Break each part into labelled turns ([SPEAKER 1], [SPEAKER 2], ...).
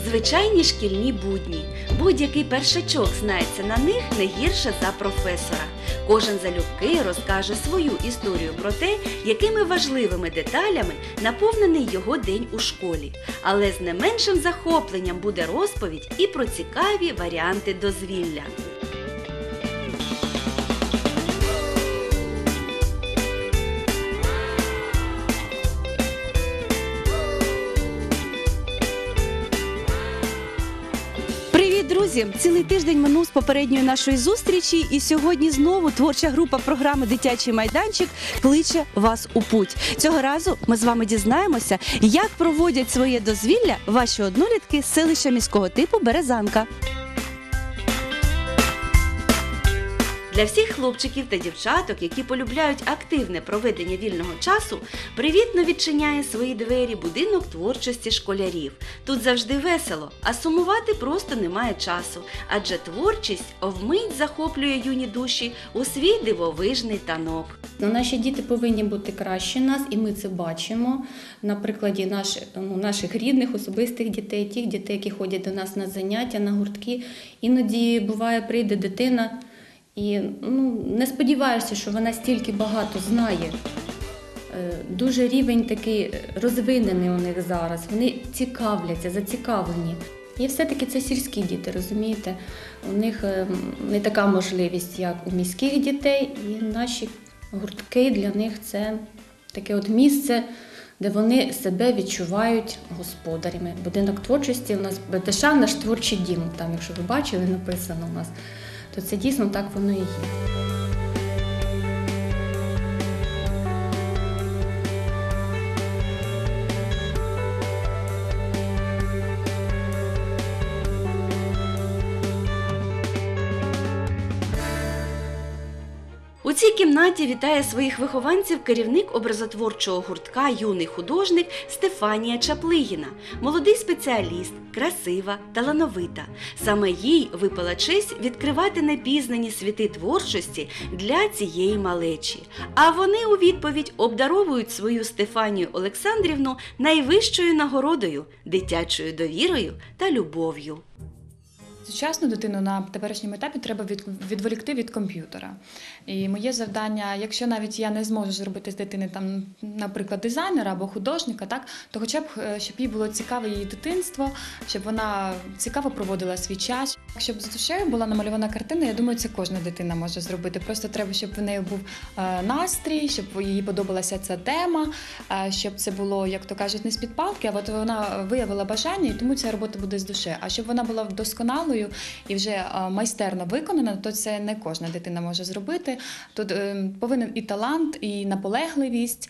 [SPEAKER 1] Звичайні шкільні будні. Будь-який першачок знається на них не гірше за професора. Кожен залюбки розкаже свою історію про те, якими важливими деталями наповнений його день у школі. Але з не меншим захопленням буде розповідь і про цікаві варіанти дозвілля.
[SPEAKER 2] Друзі, цілий тиждень минув з попередньої нашої зустрічі, і сьогодні знову творча група програми «Дитячий майданчик» кличе вас у путь. Цього разу ми з вами дізнаємося, як проводять своє дозвілля ваші однолітки з селища міського типу Березанка.
[SPEAKER 1] Для всіх хлопчиків та дівчаток, які полюбляють активне проведення вільного часу, привітно відчиняє свої двері будинок творчості школярів. Тут завжди весело, а сумувати просто немає часу, адже творчість вмить захоплює юні душі у свій дивовижний танок.
[SPEAKER 3] Наші діти повинні бути краще нас, і ми це бачимо на прикладі наших рідних, особистих дітей, тих дітей, які ходять до нас на заняття, на гуртки. Іноді, буває, прийде дитина, і не сподіваєшся, що вона стільки багато знає. Дуже рівень такий розвинений у них зараз. Вони цікавляться, зацікавлені. І все-таки це сільські діти, розумієте? У них не така можливість, як у міських дітей. І наші гуртки для них це таке от місце, де вони себе відчувають господарями. Будинок творчості у нас БТШ, наш творчий дім. Там, якщо ви бачили, написано у нас. То це дійсно так воно і є.
[SPEAKER 1] У цій кімнаті вітає своїх вихованців керівник образотворчого гуртка «Юний художник» Стефанія Чаплигіна. Молодий спеціаліст, красива, талановита. Саме їй випала честь відкривати непізнані світи творчості для цієї малечі. А вони у відповідь обдаровують свою Стефанію Олександрівну найвищою нагородою – дитячою довірою та любов'ю.
[SPEAKER 4] Сучасну дитину на теперішньому етапі треба відволікти від комп'ютера. І моє завдання, якщо навіть я не зможу зробити з дитини, там, наприклад, дизайнера або художника, так, то хоча б, щоб їй було цікаве її дитинство, щоб вона цікаво проводила свій час. Щоб з душею була намальована картина, я думаю, це кожна дитина може зробити. Просто треба, щоб в неї був настрій, щоб їй подобалася ця тема, щоб це було, як то кажуть, не з-під палки, а от вона виявила бажання, і тому ця робота буде з душею. А щоб вона була досконалою і вже майстерно виконана, то це не кожна дитина може зробити. Тут повинен і талант, і наполегливість,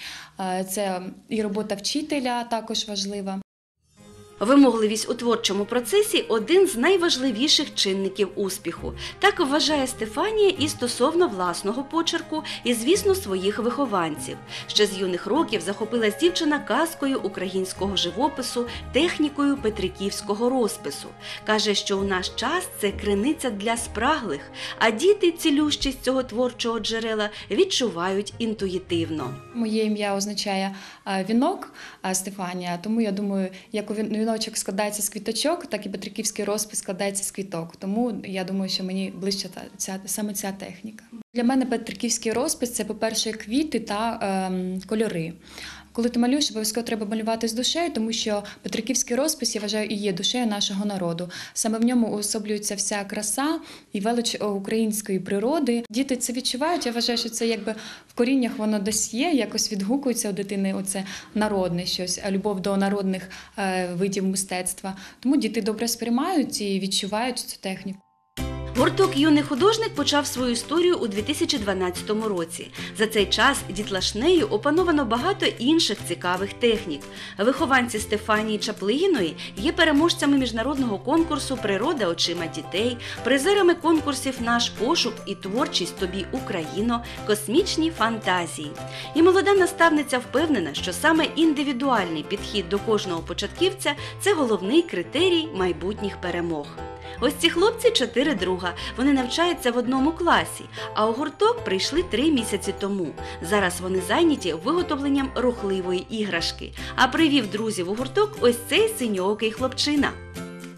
[SPEAKER 4] це і робота вчителя також важлива.
[SPEAKER 1] Вимогливість у творчому процесі – один з найважливіших чинників успіху. Так вважає Стефанія і стосовно власного почерку, і, звісно, своїх вихованців. Ще з юних років захопилась дівчина казкою українського живопису, технікою петриківського розпису. Каже, що у наш час це криниця для спраглих, а діти цілющість цього творчого джерела відчувають інтуїтивно.
[SPEAKER 4] Моє ім'я означає вінок Стефанія, тому я думаю, як у віночок складається з квіточок, так і петриківський розпис складається з квіток. Тому я думаю, що мені ближче саме ця техніка. Для мене петриківський розпис – це, по-перше, квіти та кольори. Коли ти малюєш, обов'язково треба малювати з душею, тому що петриківський розпис, я вважаю, і є душею нашого народу. Саме в ньому уособлюється вся краса і велич української природи. Діти це відчувають, я вважаю, що це якби в коріннях воно десь є, якось відгукується у дитини оце народне щось, любов до народних видів мистецтва. Тому діти добре сприймають і відчувають цю техніку.
[SPEAKER 1] Гурток «Юний художник» почав свою історію у 2012 році. За цей час дітлашнею опановано багато інших цікавих технік. Вихованці Стефанії Чаплигіної є переможцями міжнародного конкурсу «Природа очима дітей», призерами конкурсів «Наш пошук» і «Творчість тобі, Україно», «Космічні фантазії». І молода наставниця впевнена, що саме індивідуальний підхід до кожного початківця – це головний критерій майбутніх перемог. Ось ці хлопці 4 друга. Вони навчаються в одному класі, а у гурток прийшли 3 місяці тому. Зараз вони зайняті виготовленням рухливої іграшки. А привів друзів у гурток ось цей синьоокий хлопчина.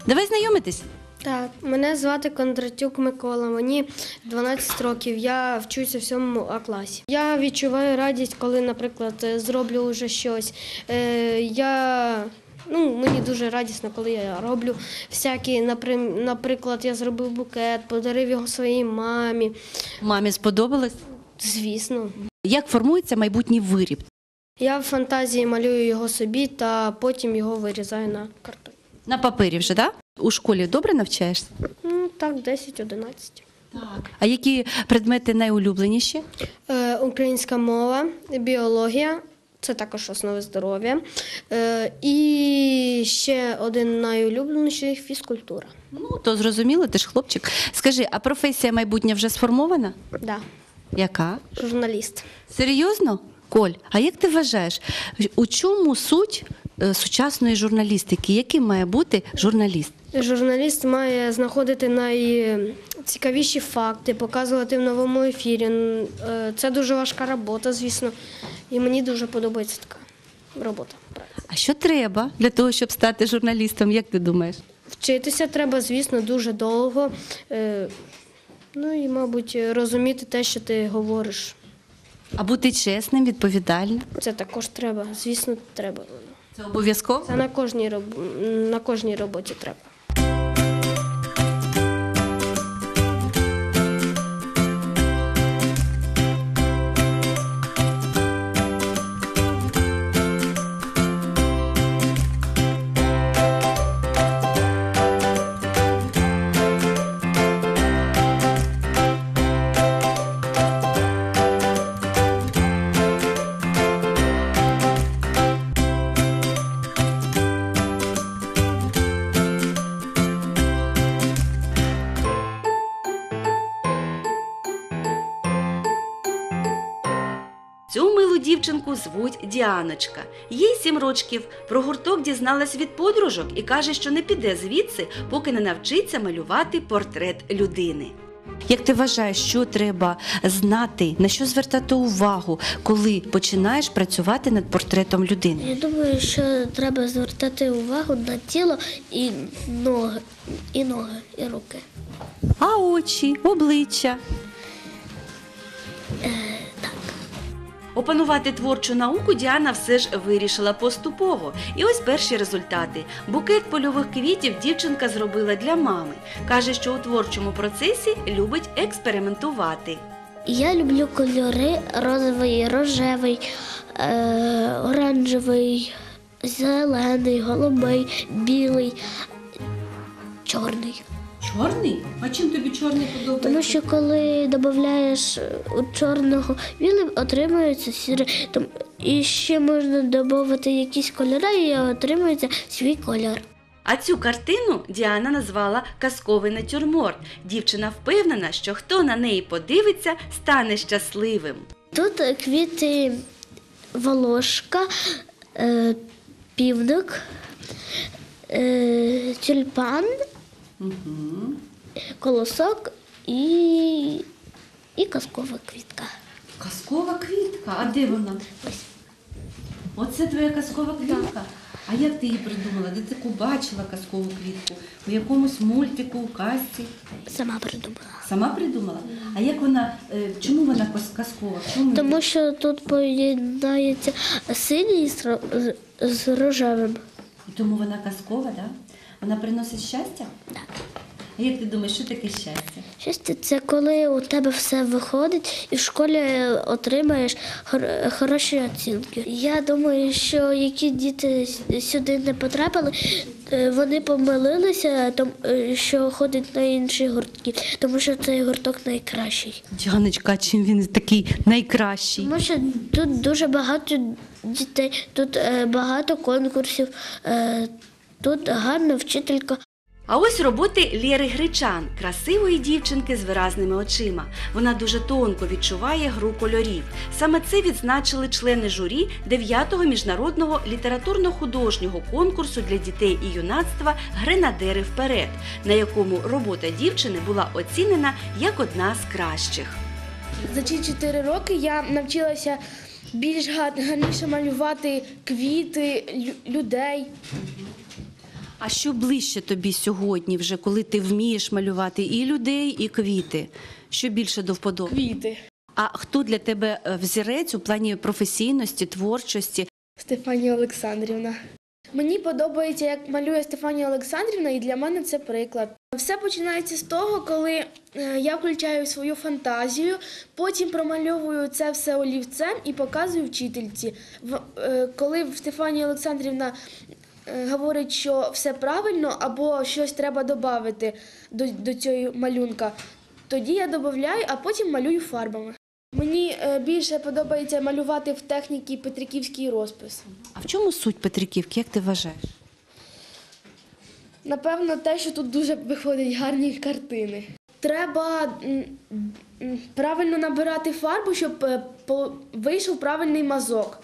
[SPEAKER 2] Давай знайомитись.
[SPEAKER 5] Так, мене звати Кондратюк Микола, мені 12 років, я вчуся в 7 класі. Я відчуваю радість, коли, наприклад, зроблю вже щось. Мені дуже радісно, коли я роблю всякі, наприклад, я зробив букет, подарив його своїй мамі.
[SPEAKER 2] Мамі сподобалось?
[SPEAKER 5] Звісно.
[SPEAKER 2] Як формується майбутній виріб?
[SPEAKER 5] Я в фантазії малюю його собі та потім його вирізаю на картоні.
[SPEAKER 2] На папері вже, так? У школі добре навчаєшся?
[SPEAKER 5] Так, 10-11.
[SPEAKER 2] Так. А які предмети найулюбленіші?
[SPEAKER 5] Українська мова, біологія, це також основи здоров'я. І ще один найулюбленіший – фізкультура.
[SPEAKER 2] Ну, то зрозуміло, ти ж хлопчик. Скажи, а професія майбутня вже сформована?
[SPEAKER 5] Да,
[SPEAKER 2] Яка?
[SPEAKER 5] журналіст.
[SPEAKER 2] Серйозно? Коль, а як ти вважаєш, у чому суть сучасної журналістики? Яким має бути журналіст?
[SPEAKER 5] Журналіст має знаходити найцікавіші факти, показувати в новому ефірі. Це дуже важка робота, звісно, і мені дуже подобається така робота.
[SPEAKER 2] А що треба для того, щоб стати журналістом, як ти думаєш?
[SPEAKER 5] Вчитися треба, звісно, дуже довго. І, мабуть, розуміти те, що ти говориш.
[SPEAKER 2] А бути чесним, відповідальним?
[SPEAKER 5] Це також треба, звісно, треба.
[SPEAKER 2] Це обов'язково?
[SPEAKER 5] Це на кожній роботі треба.
[SPEAKER 1] Цю милу дівчинку звуть Діаночка. Їй 7 років. Про гурток дізналась від подружок і каже, що не піде звідси, поки не навчиться малювати портрет людини.
[SPEAKER 2] Як ти вважаєш, що треба знати, на що звертати увагу, коли починаєш працювати над портретом людини?
[SPEAKER 6] Я думаю, що треба звертати увагу на тіло і ноги, і руки.
[SPEAKER 2] А очі, обличчя?
[SPEAKER 1] Опанувати творчу науку Діана все ж вирішила поступово. І ось перші результати. Букет польових квітів дівчинка зробила для мами. Каже, що у творчому процесі любить експериментувати.
[SPEAKER 6] Я люблю кольори: розовий, рожевий, оранжевий, зелений, голубий, білий, чорний.
[SPEAKER 2] Чорний? А чим тобі чорний подобається?
[SPEAKER 6] Тому що коли додаєш у чорного білий, отримується сірий. І ще можна додати якісь кольори, і отримується свій кольор.
[SPEAKER 1] А цю картину Діана назвала «Казковий натюрморт». Дівчина впевнена, що хто на неї подивиться, стане щасливим.
[SPEAKER 6] Тут квіти волошка, півник, тюльпан, колосок і казкова квітка.
[SPEAKER 2] Казкова квітка? А де вона?
[SPEAKER 6] Ось.
[SPEAKER 2] Оце твоя казкова квітка? А як ти її придумала? Де ти таку бачила казкову квітку? У якомусь мультику, у казці?
[SPEAKER 6] Сама придумала.
[SPEAKER 2] Сама придумала? А як вона, чому вона казкова? Чому?
[SPEAKER 6] Тому що тут поєднається синій з рожевим.
[SPEAKER 2] І тому вона казкова, так? Да? Вона приносить щастя?
[SPEAKER 6] Так.
[SPEAKER 2] А як ти думаєш, що таке щастя?
[SPEAKER 6] Щастя – це коли у тебе все виходить і в школі отримаєш хороші оцінки. Я думаю, що які діти сюди не потрапили, вони помилилися, що ходять на інші гуртки, тому що цей гурток найкращий.
[SPEAKER 2] Діаночка, а чим він такий найкращий?
[SPEAKER 6] Тому що тут дуже багато дітей, тут багато конкурсів, тут гарна вчителька.
[SPEAKER 1] А ось роботи Лєри Гречан, красивої дівчинки з виразними очима. Вона дуже тонко відчуває гру кольорів. Саме це відзначили члени журі 9-го міжнародного літературно-художнього конкурсу для дітей і юнацтва «Гренадери вперед», на якому робота дівчини була оцінена як одна з кращих.
[SPEAKER 7] За ці 4 роки я навчилася більш гарніше малювати квіти, людей.
[SPEAKER 2] А що ближче тобі сьогодні, вже коли ти вмієш малювати і людей, і квіти? Що більше до вподоби?
[SPEAKER 7] Квіти.
[SPEAKER 2] А хто для тебе взірець у плані професійності, творчості?
[SPEAKER 7] Стефанія Олександрівна. Мені подобається, як малює Стефанія Олександрівна, і для мене це приклад. Все починається з того, коли я включаю свою фантазію, потім промальовую це все олівцем і показую вчительці. Коли Стефанія Олександрівна говорить, що все правильно або щось треба додати до цього малюнка, тоді я додаю, а потім малюю фарбами. Мені більше подобається малювати в техніці Петриківський розпис.
[SPEAKER 2] А в чому суть Петриківки, як ти вважаєш?
[SPEAKER 7] Напевно, те, що тут дуже виходять гарні картини. Треба правильно набирати фарбу, щоб вийшов правильний мазок.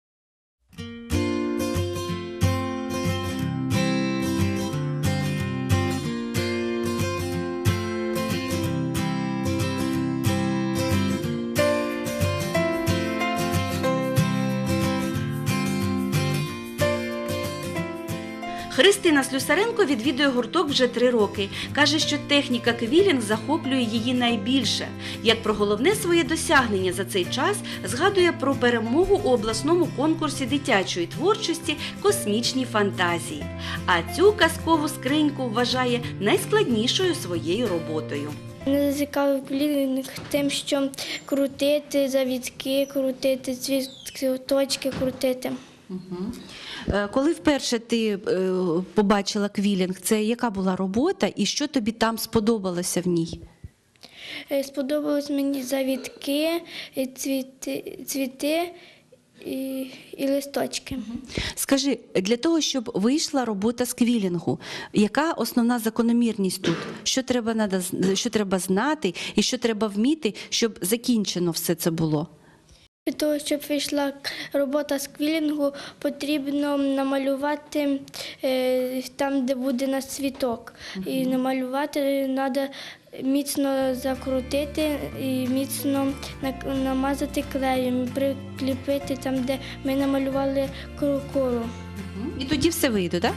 [SPEAKER 1] Христина Слюсаренко відвідує гурток вже 3 роки. Каже, що техніка квілінг захоплює її найбільше. Як про головне своє досягнення за цей час згадує про перемогу у обласному конкурсі дитячої творчості «Космічні фантазії». А цю казкову скриньку вважає найскладнішою своєю роботою.
[SPEAKER 6] Мене зацікавив квілінг тим, що крутити завітки, крутити цвіточки, крутити.
[SPEAKER 2] Коли вперше ти побачила квілінг, це яка була робота і що тобі там сподобалося в ній?
[SPEAKER 6] Сподобались мені завітки, цвіти і листочки.
[SPEAKER 2] Скажи, для того, щоб вийшла робота з квілінгу, яка основна закономірність тут? Що треба знати і що треба вміти, щоб закінчено все це було?
[SPEAKER 6] Для того, щоб вийшла робота з квілінгу, потрібно намалювати там, де буде наш цвіток. І намалювати треба міцно закрутити і міцно намазати клеєм, прикріпити там, де ми намалювали коло.
[SPEAKER 2] І тоді все вийде, так?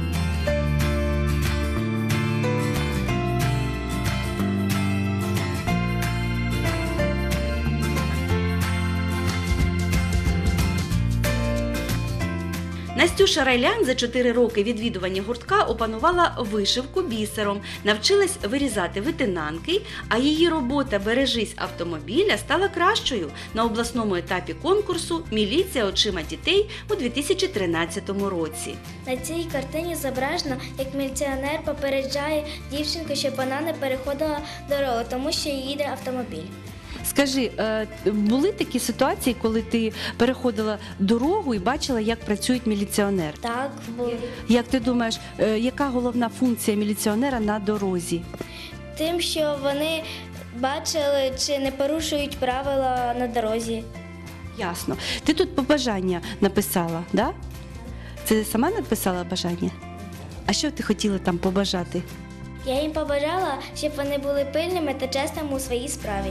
[SPEAKER 1] Настюша Райлян за 4 роки відвідування гуртка опанувала вишивку бісером, навчилась вирізати витинанки, а її робота «Бережись автомобіля» стала кращою на обласному етапі конкурсу «Міліція очима дітей» у 2013 році.
[SPEAKER 6] На цій картині зображено, як міліціонер попереджає дівчинку, щоб вона не переходила дорогу, тому що їде автомобіль.
[SPEAKER 2] Скажи, були такі ситуації, коли ти переходила дорогу і бачила, як працюють міліціонери?
[SPEAKER 6] Так, були.
[SPEAKER 2] Як ти думаєш, яка головна функція міліціонера на дорозі?
[SPEAKER 6] Тим, що вони бачили, чи не порушують правила на дорозі.
[SPEAKER 2] Ясно. Ти тут побажання написала, да? Це сама написала бажання? А що ти хотіла там побажати?
[SPEAKER 6] Я їм побажала, щоб вони були пильними та чесними у своїй справі.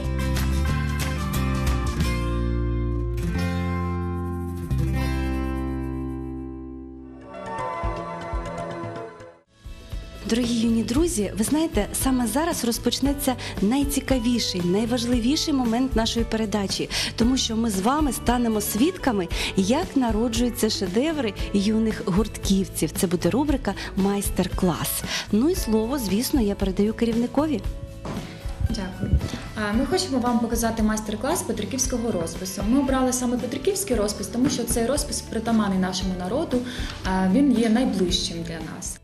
[SPEAKER 2] Дорогі юні друзі, ви знаєте, саме зараз розпочнеться найцікавіший, найважливіший момент нашої передачі, тому що ми з вами станемо свідками, як народжуються шедеври юних гуртківців. Це буде рубрика «Майстер-клас». Ну і слово, звісно, я передаю керівникові.
[SPEAKER 4] Дякую. Ми хочемо вам показати майстер-клас петриківського розпису. Ми обрали саме петриківський розпис, тому що цей розпис притаманний нашому народу, він є найближчим для нас.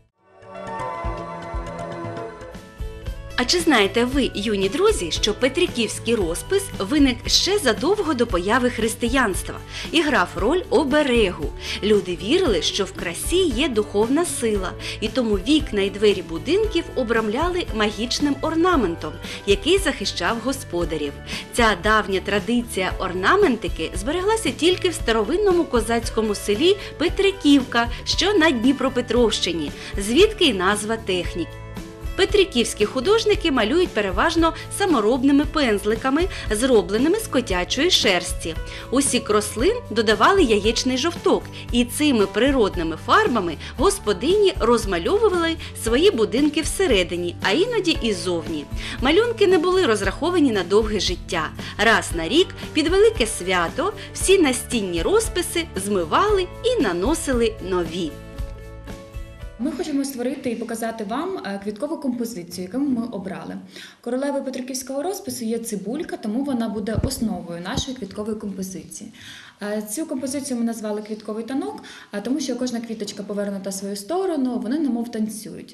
[SPEAKER 1] А чи знаєте ви, юні друзі, що петриківський розпис виник ще задовго до появи християнства і грав роль оберегу? Люди вірили, що в красі є духовна сила, і тому вікна і двері будинків обрамляли магічним орнаментом, який захищав господарів. Ця давня традиція орнаментики збереглася тільки в старовинному козацькому селі Петриківка, що на Дніпропетровщині, звідки й назва техніки. Петриківські художники малюють переважно саморобними пензликами, зробленими з котячої шерсті. У сік рослин додавали яєчний жовток, і цими природними фарбами господині розмальовували свої будинки всередині, а іноді і зовні. Малюнки не були розраховані на довге життя. Раз на рік під велике свято всі настінні розписи змивали і наносили нові.
[SPEAKER 4] Ми хочемо створити і показати вам квіткову композицію, яку ми обрали. Королевою петриківського розпису є цибулька, тому вона буде основою нашої квіткової композиції. Цю композицію ми назвали «Квітковий танок», тому що кожна квіточка повернута в свою сторону, вони немов танцюють.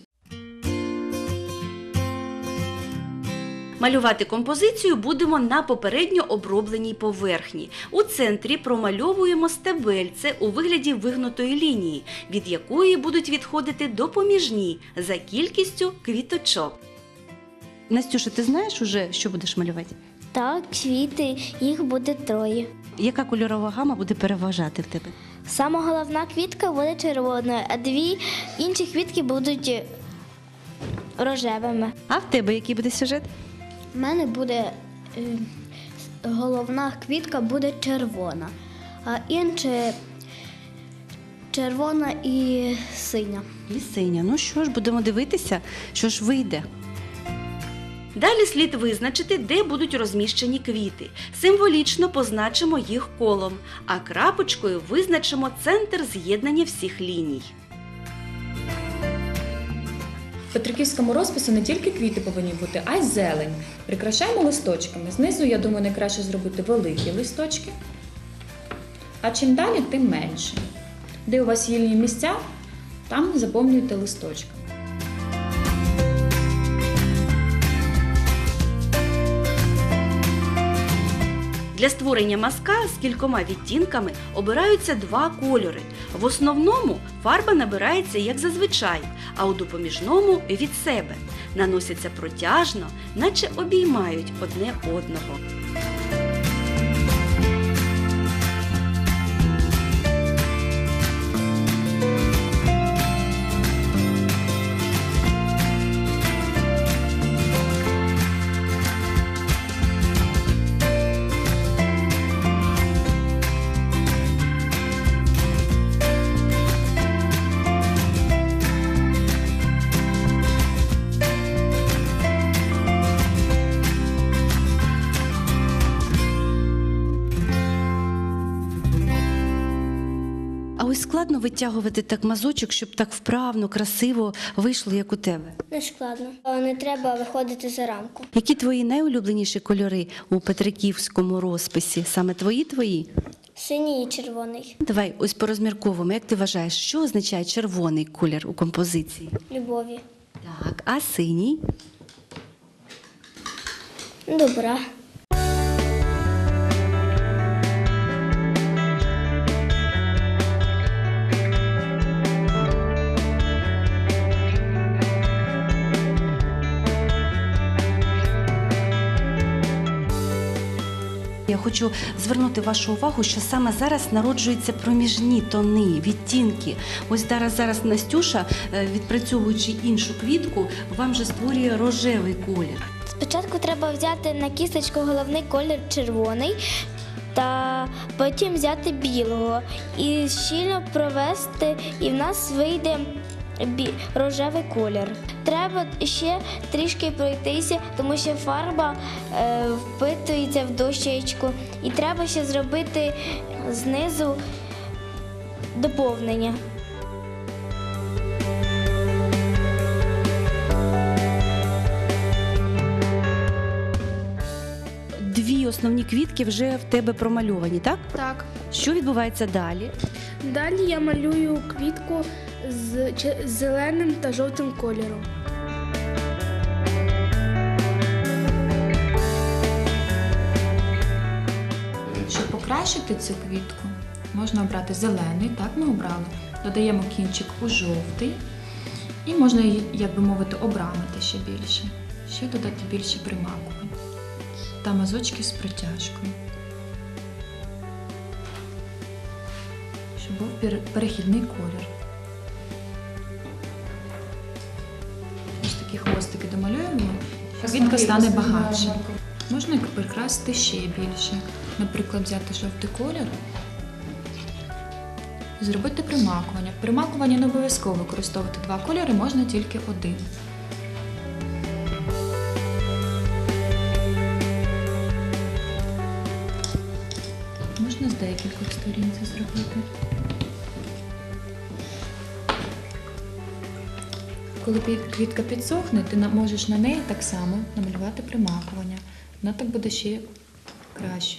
[SPEAKER 1] Малювати композицію будемо на попередньо обробленій поверхні. У центрі промальовуємо стебельце у вигляді вигнутої лінії, від якої будуть відходити допоміжні за кількістю квіточок.
[SPEAKER 2] Настюша, ти знаєш уже, що будеш малювати?
[SPEAKER 6] Так, квіти, їх буде 3.
[SPEAKER 2] Яка кольорова гама буде переважати в тебе?
[SPEAKER 6] Сама головна квітка буде червоною, а 2 інші квітки будуть рожевими.
[SPEAKER 2] А в тебе який буде сюжет?
[SPEAKER 6] У мене буде головна квітка буде червона, а інша червона і синя.
[SPEAKER 2] І синя. Ну що ж, будемо дивитися, що ж вийде.
[SPEAKER 1] Далі слід визначити, де будуть розміщені квіти. Символічно позначимо їх колом, а крапочкою визначимо центр з'єднання всіх ліній.
[SPEAKER 4] В петриківському розпису не тільки квіти повинні бути, а й зелень. Прикрашаємо листочками. Знизу, я думаю, найкраще зробити великі листочки, а чим далі, тим менше. Де у вас вільні місця, там заповнюйте листочками.
[SPEAKER 1] Для створення мазка з кількома відтінками обираються 2 кольори. В основному фарба набирається як зазвичай, а у допоміжному – від себе. Наносяться протяжно, наче обіймають одне одного.
[SPEAKER 2] Ось складно витягувати так мазочок, щоб так вправно, красиво вийшло, як у тебе.
[SPEAKER 6] Не складно. Не треба виходити за рамку.
[SPEAKER 2] Які твої найулюбленіші кольори у петриківському розписі? Саме твої?
[SPEAKER 6] Синій і червоний.
[SPEAKER 2] Давай ось порозмірковуємо. Як ти вважаєш, що означає червоний колір у композиції?
[SPEAKER 6] Любові.
[SPEAKER 2] Так, а синій?
[SPEAKER 6] Добра.
[SPEAKER 2] Я хочу звернути вашу увагу, що саме зараз народжуються проміжні тони, відтінки. Ось зараз Настюша, відпрацьовуючи іншу квітку, вам же створює рожевий колір.
[SPEAKER 6] Спочатку треба взяти на кісточку головний колір червоний, та потім взяти білого і щільно провести, і в нас вийде рожевий колір. Треба ще трішки пройтися, тому що фарба впитується в дощечку. І треба ще зробити знизу доповнення.
[SPEAKER 2] Дві основні квітки вже в тебе промальовані, так?
[SPEAKER 7] Так.
[SPEAKER 2] Що відбувається далі?
[SPEAKER 7] Далі я малюю квітку з зеленим та жовтим кольором.
[SPEAKER 4] Щоб покращити цю квітку, можна обрати зелений, так ми обрали. Додаємо кінчик у жовтий і можна її, як би мовити, обрамити ще більше. Ще додати більше примакувань та мазочки з протяжкою. Щоб був перехідний колір. Ось такий такі хвостики домалюємо, квітка стане багатше. Можна прикрасити ще більше. Наприклад, взяти жовтий колір і зробити примакування. В примакуванні не обов'язково використовувати 2 кольори, можна тільки 1. Можна з декількох сторін це зробити. Коли квітка підсохне, ти можеш на неї так само намалювати примакування. Вона так буде ще краще.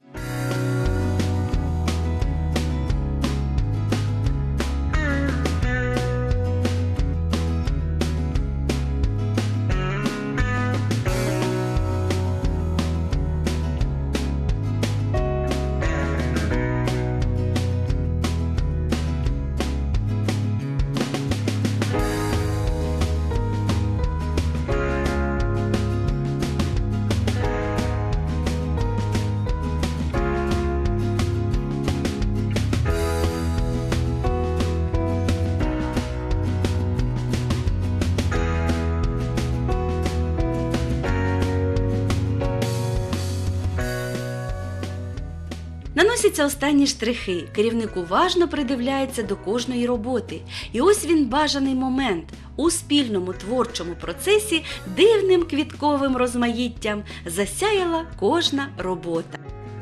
[SPEAKER 1] Наносяться останні штрихи, керівник уважно придивляється до кожної роботи. І ось він бажаний момент. У спільному творчому процесі дивним квітковим розмаїттям засяяла кожна робота.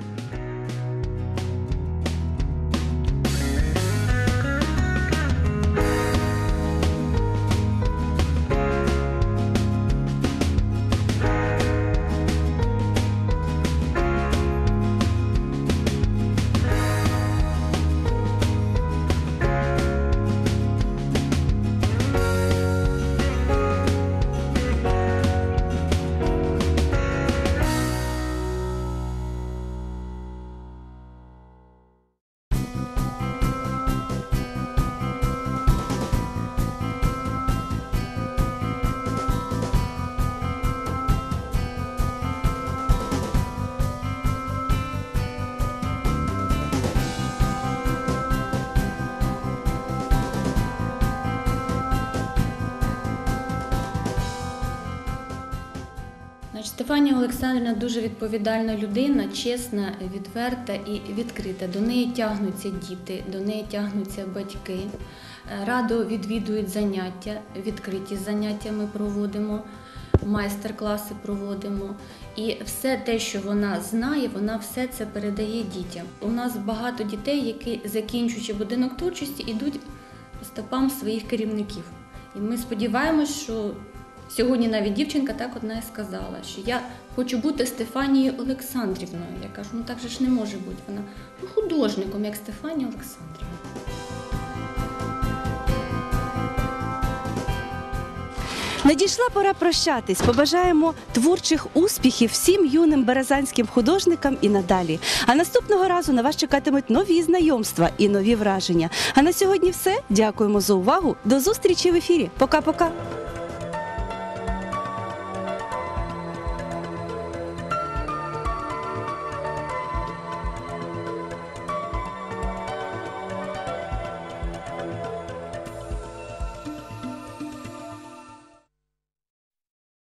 [SPEAKER 3] Стефанія Олександрівна дуже відповідальна людина, чесна, відверта і відкрита. До неї тягнуться діти, до неї тягнуться батьки. Радо відвідують заняття, відкриті заняття ми проводимо, майстер-класи проводимо. І все те, що вона знає, вона все це передає дітям. У нас багато дітей, які, закінчуючи будинок творчості, йдуть по стопам своїх керівників. І ми сподіваємось, що сьогодні навіть дівчинка так одна і сказала, що я хочу бути Стефанією Олександрівною. Я кажу, ну так же ж не може бути. Вона художником, як Стефанія Олександрівна.
[SPEAKER 2] Надійшла пора прощатись. Побажаємо творчих успіхів всім юним березанським художникам і надалі. А наступного разу на вас чекатимуть нові знайомства і нові враження. А на сьогодні все. Дякуємо за увагу. До зустрічі в ефірі. Пока-пока.